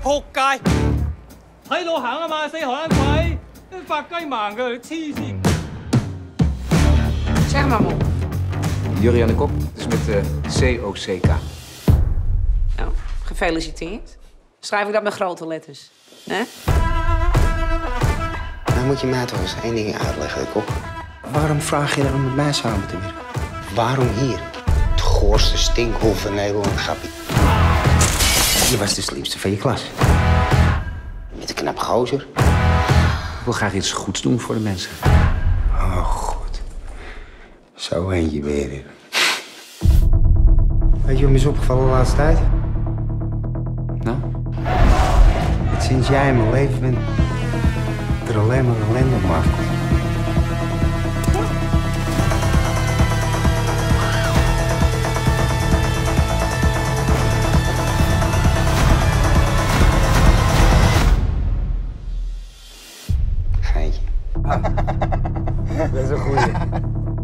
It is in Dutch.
仆街！睇路行啊嘛，死荷蘭鬼，發雞盲嘅，你黐線！ Zeg maar, mol. Jurriaan de Kok, dus met de COCK. Nou, gefeliciteerd. Schrijf ik dat met grote letters. Hè? Nou moet je mij toch eens één ding uitleggen, de Kok. Waarom vraag je dan om met mij samen te werken? Waarom hier? Het goorste stinkhol van Nederland, grappie. Je was de slimste van je klas. Met een knap gozer. Ik wil graag iets goeds doen voor de mensen. Oh, goed. Zo eentje ben je er. Weet je wat me is opgevallen de laatste tijd? Nou? Dat sinds jij in mijn leven bent, er alleen maar ellende op me afkomt. Geintje. Dat is een goeie.